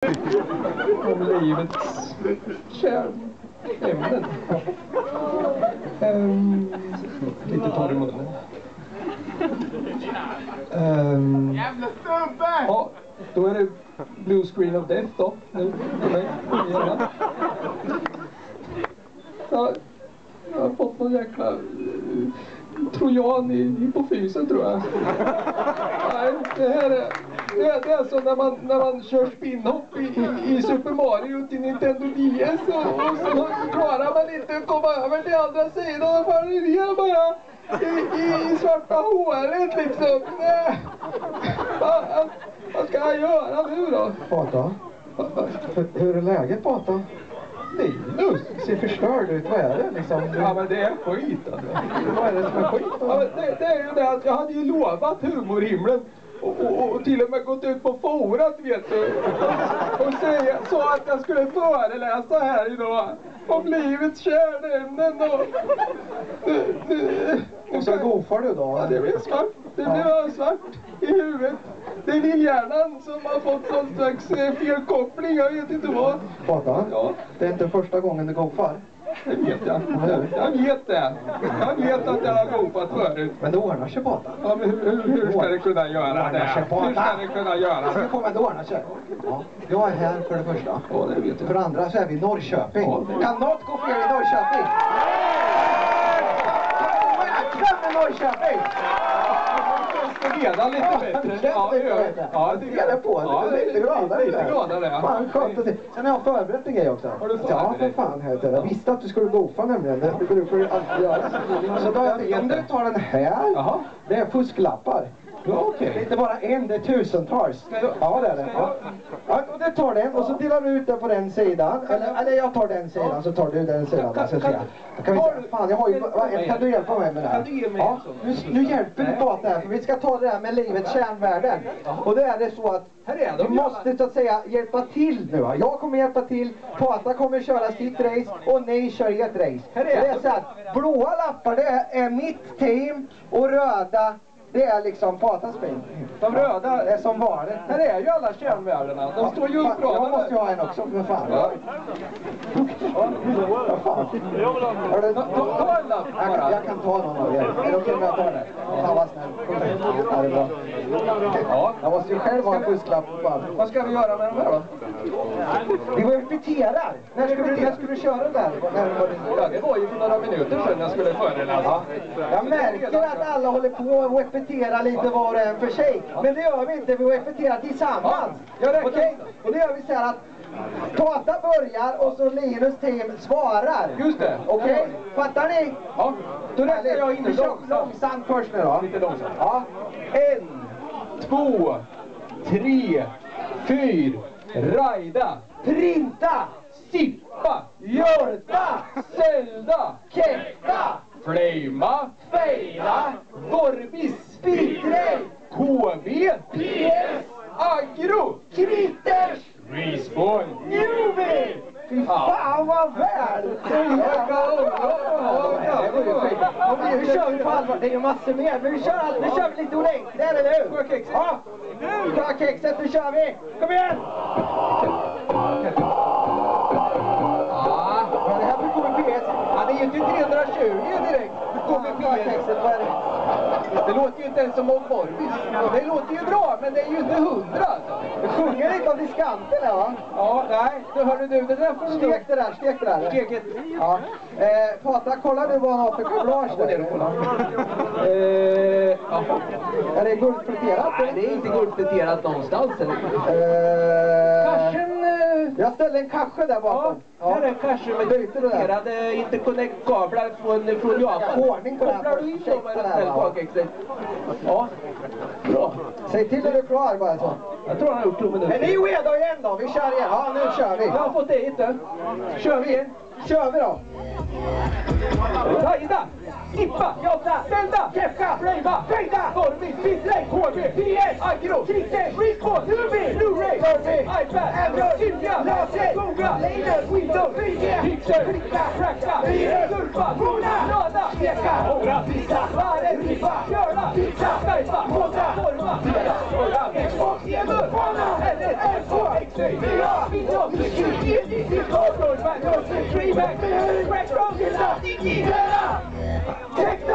om livets kärnämnen. Lite torr i munnen. Jävla snubbe! Ja, då är det Blue Screen of Death då. Nu för mig. Jag har fått någon jäkla trojan i hypofysen, tror jag. Nej, det är så när man kör spinhopp i Super Mario till Nintendo DS och så klarar man inte att komma över till andra sidan och faller ner bara i svarta håret liksom. Vad ska jag göra nu då? Pata? Hur är läget, Pata? Linus! Ser förstörd ut, vad är det liksom? Ja, men det är skit alltså. Vad är det som är skit då? Ja, men det är ju det att jag hade ju lovat humorhimlen och till och med gått ut på forat, vet du. Och säga så att jag skulle föreläsa här idag om livets kärnämnen Och så gofar du då? Ja, det blir svart. Det blir svart i huvudet. Det är lillhjärnan som har fått någon slags felkoppling. Jag vet inte vad. Pata? Ja. Det är inte första gången du gofar. Det vet jag. Jag vet det. Jag vet att jag har gofat förut. Men det ordnar sig, Pata. Ja, men hur ska det kunna göra det? Hur ska det kunna göra det? Det kommer att ordna sig. Ja. Jag är här för det första. Ja, det vet jag. För det andra så är vi i Norrköping. Ja, kan något gå fel i Norrköping? Kan Norrköping? Redan lite bättre. Ja, det är det på. Ja, det är lite gladare. Lite gladare. Fan, skönt att se. Sen har jag förberett en grej också. Har du förberett? Ja, för fan. Jag visste att du skulle gofa nämligen. Det brukar du alltid göra. Så då om du tar den här. Aha. Det är fusklappar. Ja, okej. Det är inte bara en, det är tusentals. Ja, det är det. Ja, och du tar den och så delar du ut den på den sidan. Eller jag tar den sidan så tar du den sidan. Kan du hjälpa mig med det här? Ja, nu hjälper du på det här. För vi ska ta det här med livets kärnvärden. Och då är det så att vi måste så att säga hjälpa till nu. Jag kommer hjälpa till. Pata kommer köra sitt race och ni kör ert race. Det är så att blåa lappar det är mitt team och röda det är liksom Patas spring. De röda är som vanligt. Här är ju alla kärnvärdena. De står ju uppradade. Jag måste ju ha en också, men fan. Ja. Fan. Ta en lapp bara. Jag kan ta någon av er. Är det okej om jag tar det? Ja, vad snäll. Ja, det är bra. Ja. Jag måste ju själv ha en fusklapp. Vad ska vi göra med de här då? Vi repeterar. När ska du köra där? Ja, det var ju för några minuter sedan jag skulle föreläsa. Ja. Jag märker att alla håller på och repetera lite var och en för sig. Men det gör vi inte, vi repeterar tillsammans. Okej? Och det gör vi så här att Pata börjar och så Linus team svarar. Just det. Okej? Fattar ni? Ja. Då räknar jag in långsamt först nu då. Lite långsamt. Ja. 1, 2, 3, 4. Rajda. Printa. Sippa. Hjorta. Sälda. Ketta. Flama. Fejla. Vorbis. Spittre. KV. PS. Agro. Kritters. Respawn. Newbie. Fy fan vad väl! Nu kör vi på allvar, det är ju massor mer. Men vi kör allt, nu kör vi lite ordentligt, eller hur? Sjökexet. Ja, sjökexet, nu kör vi! Kom igen! Ja, det här blir KBPS. Ja, det är ju inte 320 direkt. KBPS-kexet, vad är det? Det låter ju inte ens som om Vorbis. Det låter ju bra, men det är ju inte 100 alltså. Du sjunger lite om diskanten där, va? Ja, nej. Då hörde du det där. Stek det där, stek det där. Steket. Ja. Pata, kolla nu vad han har för kablage där. Är det guldpläterat? Nej, det är inte guldpläterat någonstans. Karsen... Jag ställde en kasse där bakom. Ja, här är en kasse med guldpläterade interconnect-kablar från Japan. Ordning på det här. Kopplar du in dem med den här kakexet? Ja, bra. Säg till när du är klar bara så. Jag tror han har gjort tummen upp. Är ni redo igen då? Vi kör igen. Ja, nu kör vi. Jag har fått det inte. Kör vi igen. Kör vi då. Rajda, Sippa, Hjorta, Sälda, Kefka, Flama, Fejda, Vorbis, Spittre, KV, PS, Agro, Kritters, Respawn, Newbie, Blu-ray, iPad, Android, Silja, Laser, Googla, Linus, Windows, 3G, Pixel, Klicka, Fracka, Surfa, Bona, Lada, Steka, Håra, Pizza, Vare, Ribba, Görla, Pizza, Skypa, Månda, Forma, Pizza, Export, Emur, Fana, LS, F2, X3, Take